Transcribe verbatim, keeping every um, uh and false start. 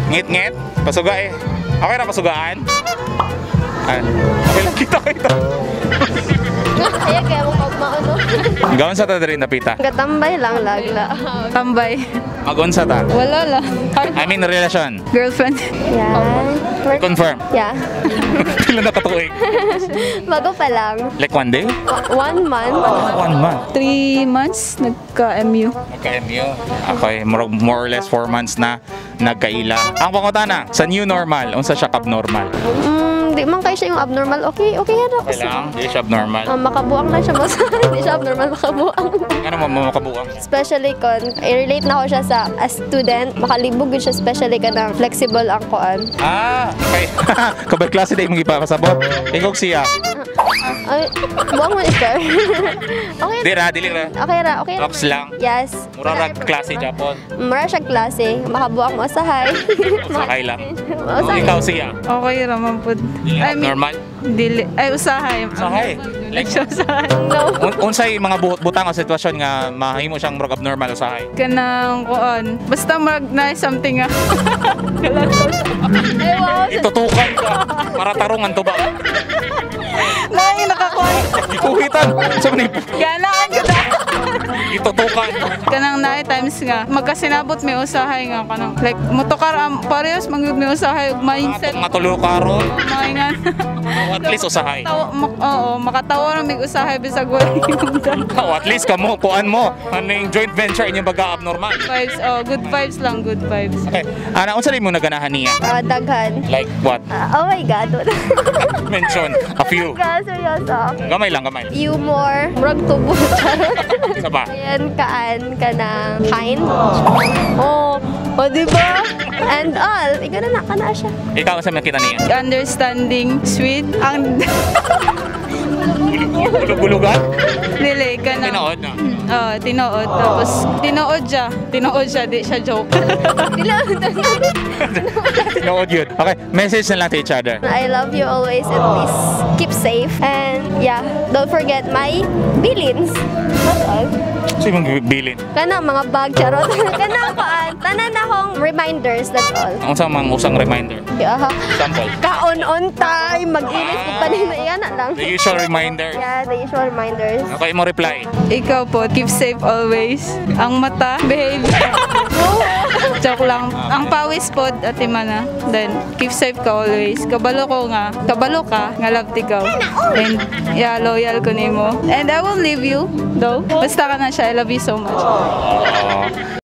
Ngit-ngit. Pasuga eh. Okay na pasugaan? Ay, okay lang kita kita. Kaya kaya mo pagmaano. Gawin sa ta diri napita. Gatambay lang lagla. Tambay. Magun sa ta. Wala lang. I mean relasyon. Girlfriend. Yeah. Confirm. Yeah. Pila na katuig? Bago pa lang. Like one day? One month. One month. Three months, nagka-M U. Nagka-M U. Okay, more, more or less four months na nagkaila. Ang pangutana, sa new normal, unsa siya abnormal? Mm, di man kayo siya yung abnormal. Okay, okay yan ako. Okay lang, di siya abnormal. Ah, makabuang na siya mas. Hindi siya abnormal, makabuang. Ano mo mo makabuang? Especially kon, i-relate na ako siya sa as student, makalibog yun siya especially ka ng flexible ang koan. Ah, okay. Kabay klase day mong ipapasabot. Ikaw siya. Ay, buang mo ikaw. Okay. Di ra, dili ra. Okay ra, okay ra. Talks lang. Yes. Mura ra klase Japon. Mura siya klase, makabuang mo usahay. Usahay lang. Usahay. Ikaw siya. Okay raman po. Dili I mean, normal. Dili. Ay, usahay. Usahay. Like siya usahay. No. Un unsay mga buhot butang o sitwasyon nga mahimo siyang murag abnormal usahay? Kanang kuan. Basta mag na something nga. Ay, wow. Itutukan ka para tarungan to ba? Nai nakakuan. Ikuhitan. Sa man Ganaan ko na. itutukan. Kanang naay times nga magkasinabot may usahay nga kanang like motokar am parehas mangyud may usahay ug mindset Mga tulo karon. maingan. O at least usahay. Tawo mak oo makatawa ra mig usahay bisag wala yung O at least kamo kuan mo. Ano yung joint venture inyong baga abnormal. vibes. Oh, good vibes lang, good vibes. Okay. Ana unsa rin mo naganahan niya? Ah, daghan. Like what? Ah, oh my God. Mention a few. God, seryoso. Gamay lang, gamay. Humor, murag tubo. Isa pa. Ayan, kaan ka ng kind. Oh, o diba? And all. Ikaw na naka na siya. Ikaw sa makita niya. Understanding, sweet. Ang Bulug-bulugan? dili ka na. Tinood na. Oh, tinood. Tapos, tinood siya. Tinood siya, di siya joke. Tinood yun. Okay, message na lang to each other. I love you always and please keep safe. And yeah, don't forget my billings. That's all. So yung bilin. Kana mga bag, charot. Kana kaan. Tanan akong reminders, that's all. Ang sa mga usang reminder. Yeah. Example. Kaon on time. Mag-inis ko pa rin. Yan na lang. The usual reminder. Yeah, the usual reminders. Okay mo reply. Ikaw po, keep safe always. Ang mata, behave. Joke lang. Ang pawis po, ati mana. Then, keep safe ka always. Kabalo ko nga. Kabalo ka, nga love tigaw. And, yeah, loyal ko nimo. And I will leave you, though. Basta ka na siya. I love you so much. Uh,